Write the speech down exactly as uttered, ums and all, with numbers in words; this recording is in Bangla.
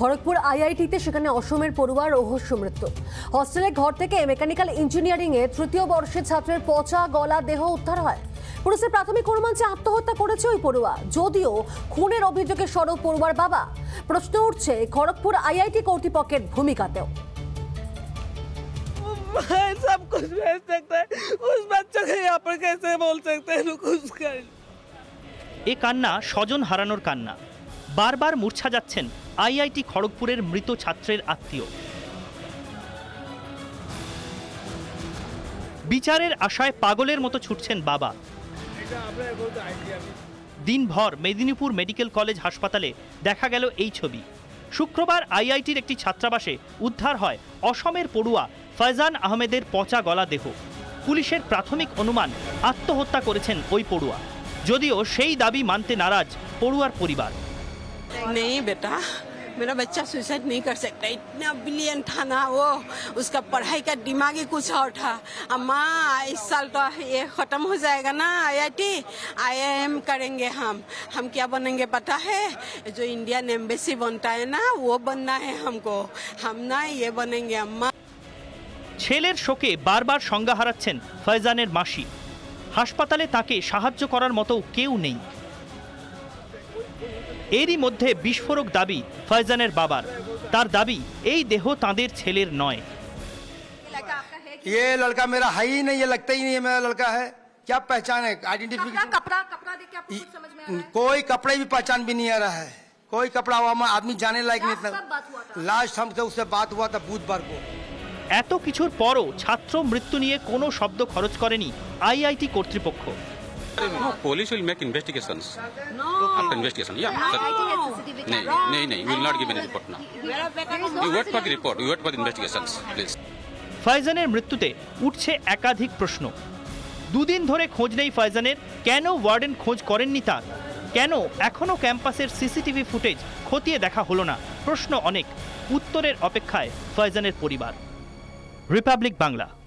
খড়গপুর আইআইটিতে সেখানে অসমের পড়ুয়ার রহস্য মৃত্যু। হস্টেলের ঘর থেকে মেকানিক্যাল ইঞ্জিনিয়ারিং এ তৃতীয় বর্ষের ছাত্রের পচা গলা দেহ উদ্ধার হয়। পুলিশের প্রাথমিক অনুমান যে আত্মহত্যা করেছে ওই পড়ুয়া, যদিও খুনের অভিযোগে সরব পড়ুয়ার বাবা। প্রশ্ন উঠছে খড়গপুর আইআইটি কর্তৃপক্ষের ভূমিকাতেও। सब कुछ भेज सकता है, उस बच्चे को यहाँ पर कैसे बोल सकते हैं कुछ कर। এ কান্না স্বজন হারানোর কান্না। বারবার মূর্ছা যাচ্ছেন আইআইটি খড়গপুরের মৃত ছাত্রের আত্মীয়। বিচারের আশায় পাগলের মতো ছুটছেন বাবা। দিনভর মেদিনীপুর মেডিকেল কলেজ হাসপাতালে দেখা গেল এই ছবি। শুক্রবার আইআইটির একটি ছাত্রাবাসে উদ্ধার হয় অসমের পড়ুয়া ফয়জান আহমেদের পচা গলা দেহ। পুলিশের প্রাথমিক অনুমান আত্মহত্যা করেছেন ওই পড়ুয়া, যদিও সেই দাবি মানতে নারাজ পড়ুয়ার পরিবার। नहीं बेटा, मेरा बच्चा सुसाइड नहीं कर सकता, इतना बिलियन था ना वो, उसका पढ़ाई का दिमाग ही कुछ और था। अम्मा इस साल तो ये खत्म हो जाएगा ना आईआईटी, आईआईएम करेंगे हम हम क्या बनेंगे पता है? जो इंडियन एम्बेसी बनता है ना वो बनना है हमको, हम ना ये बनेंगे अम्मा। ছেলের শোকে বারবার সংজ্ঞা হারাচ্ছেন ফয়জানের মাসি। হাসপাতালে তাকে সাহায্য করার মতো কেউ নেই। এরই মধ্যে বিস্ফোরক দাবি ফয়জানের বাবার। তার দাবি এই দেহ তাঁদের ছেলের নয়। ये लड़का मेरा है ही नहीं, ये लगता ही नहीं है मेरा लड़का है। क्या पहचान है? आइडेंटिफिकेशन कपड़ा कपड़ा देख के आपको कुछ समझ में आ रहा है? कोई कपड़े भी पहचान भी नहीं आ रहा है, कोई कपड़ा हुआ आदमी जाने लायक नहीं था। लास्ट हमसे उससे बात हुआ था बुधवार को। এত কিছুর পরও ছাত্র মৃত্যু নিয়ে কোনো শব্দ খরচ করেনি আইআইটি কর্তৃপক্ষ। No, police will make investigations. No. After investigation, yeah. No. No, no, no. We will not give any report now. You wait for the report. You wait for the investigations, please. ফয়জানের মৃত্যুতে উঠছে একাধিক প্রশ্ন। দুদিন ধরে খোঁজ নেই ফয়জানের। কেন ওয়ার্ডেন খোঁজ করেননি তার? কেন এখনো ক্যাম্পাসের সিসিটিভি ফুটেজ খতিয়ে দেখা হলো না? প্রশ্ন অনেক, উত্তরের অপেক্ষায় ফয়জানের পরিবার। রিপাবলিক বাংলা।